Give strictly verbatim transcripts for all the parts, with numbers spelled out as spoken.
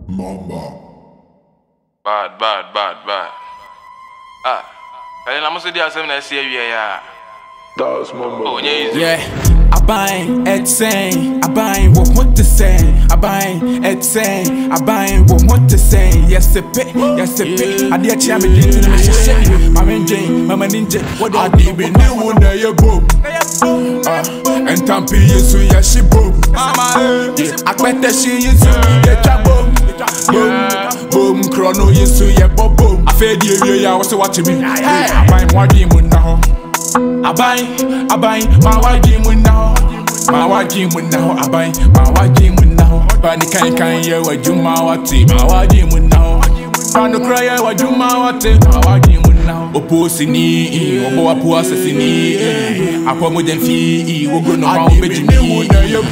Mamba. Bad, bad, bad, bad. Ah, I didn't say the same as say yeah. That's Mamba. Oh, yeah. Yeah. I buy it saying, I buy what what to say. I buy it saying, I buy what what to say. Yes, a bit, yes, a bit. I did tell me to the shit. I'm in Jane, Mama Ninja. What I did be new one day, you boom. And Tampi is so yeah, she boom. I bet that she is so yeah, boom. Boom, boom, chrono is so yeah, boom, boom. I fed you, yeah, was watching me. Hey, I buy more game now. I buy, I buy my white game now. My white game now. I buy my white game now. But the kind kind yeah, what you my what my white game now. But the cry what you my what my white game now. Opposing ni, obo apu assassini. Apo mo dem fi, we go no ma obeji ni.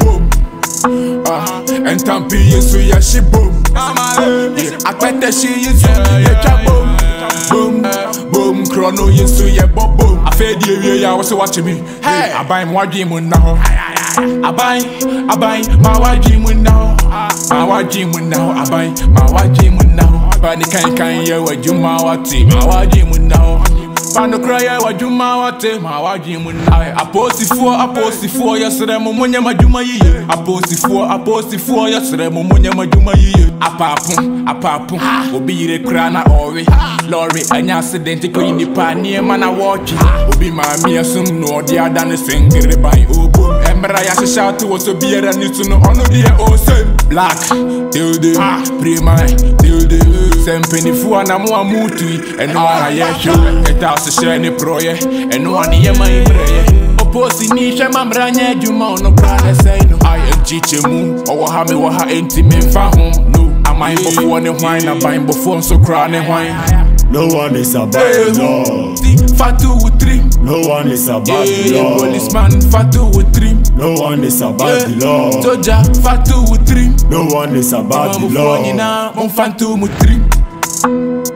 Ah, and Tampi is so yeah she boom. I bet that she is yeah boom. Boom, boom, chrono is so yeah boom boom. I fed you yeah, was watching me. Hey, I buy my game now. I buy, I buy my white game now. My white game now. I buy my white game now. But the kind kind yeah, what you my what my white game now. But no cry what you my what my white game now. I post it for, I post it for yesterday. Momonya maduma ye. I post it for, I post it for yesterday. Momonya maduma ye. Apapum, apapum. Obi re krana ori. Lorry, an accident ko in the panier man I watch. Obi mami asum no the other than singing by Obo. Embraya shout to us to be a need to know on the oh same. Blaq, till the prima, till the same penny for an amua mutu. And no one I show it out to share the proye. And no one hear my prayer. Opposing Nisha Mambranya, you mono brother say no. I am teaching moon or Hami Waha intimate for home. No, I'm I'm before the wine, I'm buying before so crying wine. No one is above the law. Fatu with three. No one is above the law. Policeman Fatu with three. No one is above the law. Soja Fatu with three. No one is above the law. Fatu with three.